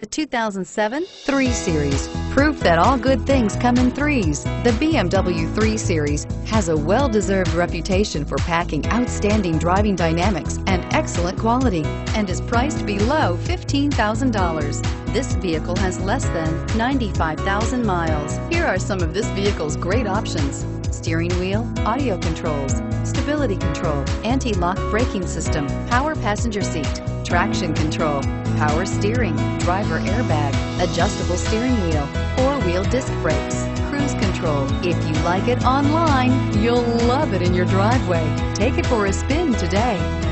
The 2007 3 Series. Proof that all good things come in threes. The BMW 3 Series has a well-deserved reputation for packing outstanding driving dynamics and excellent quality and is priced below $15,000. This vehicle has less than 95,000 miles. Here are some of this vehicle's great options: steering wheel audio controls, stability control, anti-lock braking system, power passenger seat, traction control, power steering, driver airbag, adjustable steering wheel, four-wheel disc brakes, cruise control. If you like it online, you'll love it in your driveway. Take it for a spin today.